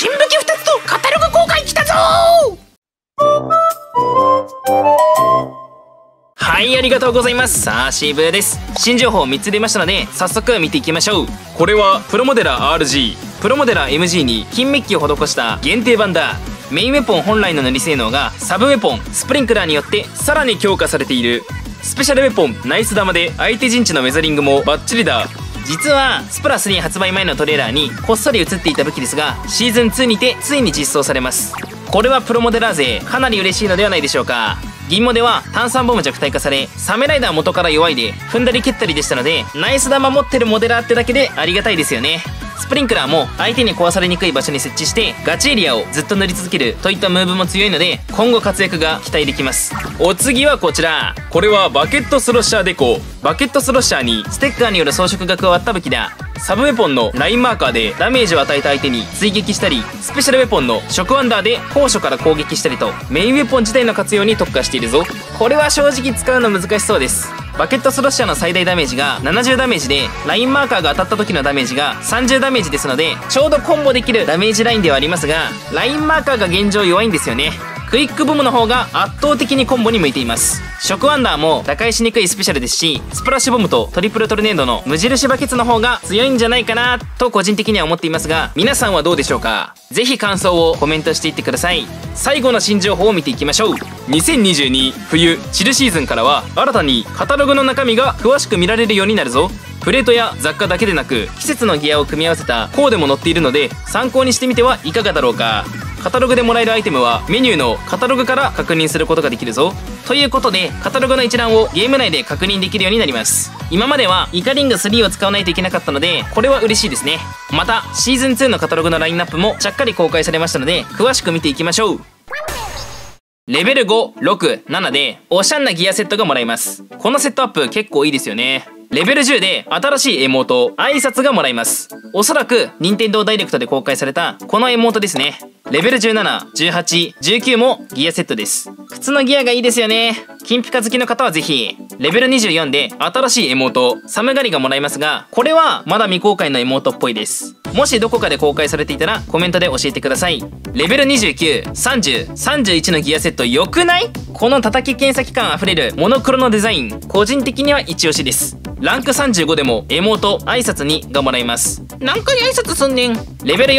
新武器2つとカタログ公開来たぞはい、ありがとうございます。さあ、シーブーです。新情報3つ出ましたので早速見ていきましょう。これはプロモデラ RG、 プロモデラ MG に金メッキを施した限定版だ。メインウェポン本来の塗り性能がサブウェポンスプリンクラーによってさらに強化されている。スペシャルウェポンナイス玉で相手陣地のウェザリングもバッチリだ。実はスプラ3発売前のトレーラーにこっそり映っていた武器ですが、シーズン2にてついに実装されます。これはプロモデラー勢かなり嬉しいのではないでしょうか。銀モデは炭酸ボム弱体化され、サメライダー元から弱いで踏んだり蹴ったりでしたので、ナイス玉持ってるモデラーってだけでありがたいですよね。スプリンクラーも相手に壊されにくい場所に設置してガチエリアをずっと塗り続けるといったムーブも強いので、今後活躍が期待できます。お次はこちら。これはバケットスロッシャーデコ。バケットスロッシャーにステッカーによる装飾が加わった武器だ。サブウェポンのラインマーカーでダメージを与えた相手に追撃したり、スペシャルウェポンのショックワンダーで高所から攻撃したりと、メインウェポン自体の活用に特化しているぞ。これは正直使うの難しそうです。バケットスロッシャーの最大ダメージが70ダメージで、ラインマーカーが当たった時のダメージが30ダメージですので、ちょうどコンボできるダメージラインではありますが、ラインマーカーが現状弱いんですよね。クイックボムの方が圧倒的にコンボに向いています。ショックワンダーも打開しにくいスペシャルですし、スプラッシュボムとトリプルトルネードの無印バケツの方が強いんじゃないかなと個人的には思っていますが、皆さんはどうでしょうか。ぜひ感想をコメントしていってください。最後の新情報を見ていきましょう。2022冬チルシーズンからは新たにカタログの中身が詳しく見られるようになるぞ。プレートや雑貨だけでなく季節のギアを組み合わせたコーデも載っているので、参考にしてみてはいかがだろうか。カタログでもらえるアイテムはメニューのカタログから確認することができるぞ。ということでカタログの一覧をゲーム内で確認できるようになります。今まではイカリング3を使わないといけなかったので、これは嬉しいですね。またシーズン2のカタログのラインナップもちゃっかり公開されましたので、詳しく見ていきましょう。レベル5、6、7でおしゃんなギアセットがもらえます。このセットアップ結構いいですよね。レベル10で新しいエモート挨拶がもらえます。おそらく任天堂ダイレクトで公開されたこのエモートですね。レベル17、18、19もギアセットです。靴のギアがいいですよね。金ピカ好きの方はぜひ。レベル24で新しいエモート寒がりがもらえますが、これはまだ未公開のエモートっぽいです。もしどこかで公開されていたらコメントで教えてください。レベル29、30、31のギアセット良くない？この叩き検査機感あふれるモノクロのデザイン、個人的には一押しです。ランク35でもエモート挨拶にがもらえます。何回挨拶すんねん。レベル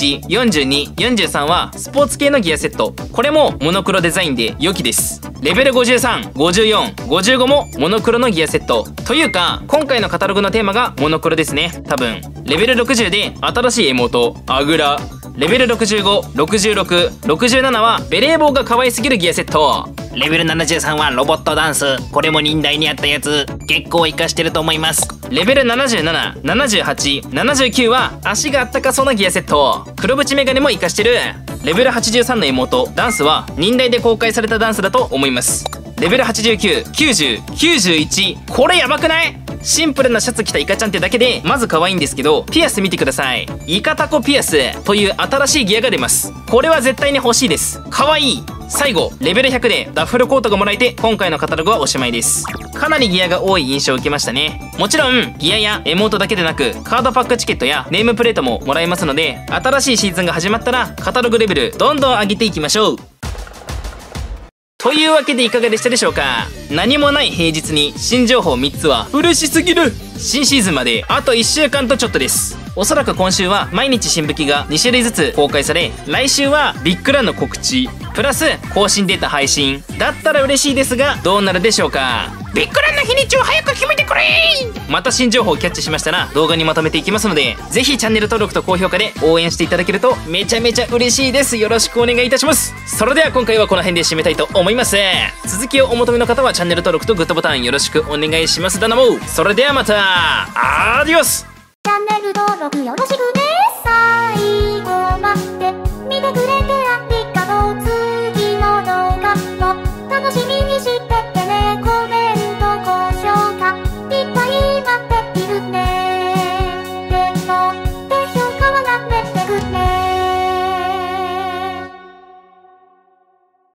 41、42、43はスポーツ系のギアセット。これもモノクロデザインで良きです。レベル53、54、55もモノクロのギアセットというか、今回のカタログのテーマがモノクロですね、多分。レベル60で新しいエモートアグラ。レベル65、66、67はベレー帽が可愛すぎるギアセット。レベル73はロボットダンス。これも忍耐にあったやつ、結構活かしてると思います。レベル77、78、79は足があったかそうなギアセット。黒縁メガネも活かしてる。レベル83の妹ダンスは忍耐で公開されたダンスだと思います。レベル89、90、91、これやばくない？シンプルなシャツ着たイカちゃんってだけでまず可愛いんですけど、ピアス見てください。イカタコピアスという新しいギアが出ます。これは絶対に欲しいです。可愛い。最後レベル100でダッフルコートがもらえて、今回のカタログはおしまいです。かなりギアが多い印象を受けましたね。もちろんギアやエモートだけでなくカードパックチケットやネームプレートももらえますので、新しいシーズンが始まったらカタログレベルどんどん上げていきましょう。というわけでいかがでしたでしょうか。何もない平日に新情報3つは嬉しすぎる。新シーズンまであと1週間とちょっとです。おそらく今週は毎日新武器が2種類ずつ公開され、来週はビッグランの告知プラス更新データ配信だったら嬉しいですが、どうなるでしょうか。ビッグランの日にちを早く決めてくれ。また新情報をキャッチしましたら動画にまとめていきますので、ぜひチャンネル登録と高評価で応援していただけるとめちゃめちゃ嬉しいです。よろしくお願いいたします。それでは今回はこの辺で締めたいと思います。続きをお求めの方はチャンネル登録とグッドボタンよろしくお願いします。だなも。それではまた。アディオス。 チャンネル登録よろしくね。最後まで